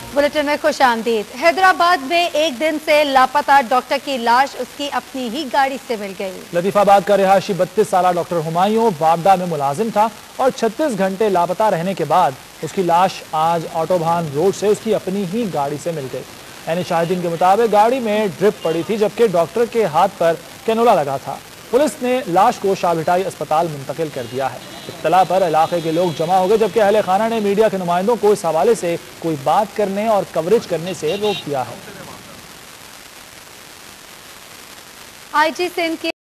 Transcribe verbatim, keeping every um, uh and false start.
Bulletin में खुश आमदीद। हैदराबाद में एक दिन से लापता डॉक्टर की लाश उसकी अपनी ही गाड़ी से मिल गई। लतीफाबाद का रिहायशी बत्तीस साल डॉक्टर हुमायूं वापडा में मुलाजिम था और छत्तीस घंटे लापता रहने के बाद उसकी लाश आज ऑटोभान रोड से उसकी अपनी ही गाड़ी से मिल गई। इन शाहिदीन के मुताबिक गाड़ी में ड्रिप पड़ी थी जबकि डॉक्टर के हाथ पर कैनोला लगा था। पुलिस ने लाश को शाहभिटाई अस्पताल मुंतकिल कर दिया है। इत्तला पर इलाके के लोग जमा हो गए जबकि अहले खाना ने मीडिया के नुमाइंदों को इस हवाले से कोई बात करने और कवरेज करने से रोक दिया है। आई जी सिंध की